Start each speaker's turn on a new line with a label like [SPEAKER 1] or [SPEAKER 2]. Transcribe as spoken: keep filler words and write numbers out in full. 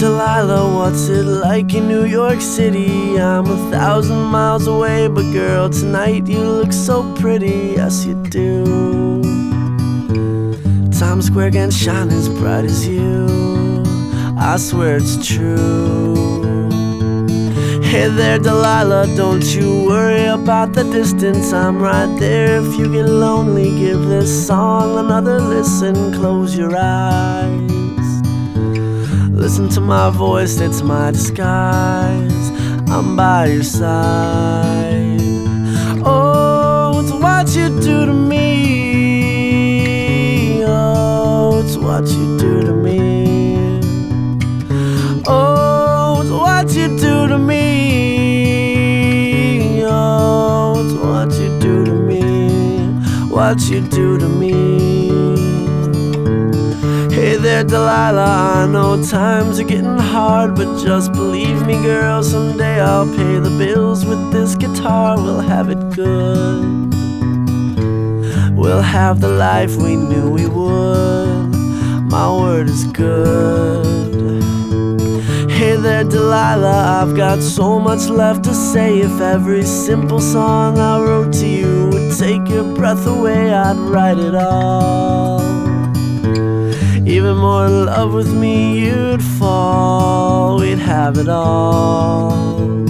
[SPEAKER 1] Delilah, what's it like in New York City? I'm a thousand miles away, but girl, tonight you look so pretty, yes you do. Times Square can shine as bright as you, I swear it's true. Hey there Delilah, don't you worry about the distance, I'm right there. If you get lonely, give this song another listen. Close your eyes, listen to my voice, it's my disguise, I'm by your side. Oh, it's what you do to me, oh, it's what you do to me, oh, it's what you do to me, oh, it's what you do to me, what you do to me. Hey there Delilah, I know times are getting hard, but just believe me girl, someday I'll pay the bills with this guitar. We'll have it good, we'll have the life we knew we would, my word is good. Hey there Delilah, I've got so much left to say. If every simple song I wrote to you would take your breath away, I'd write it all. Even more in love with me you'd fall, we'd have it all.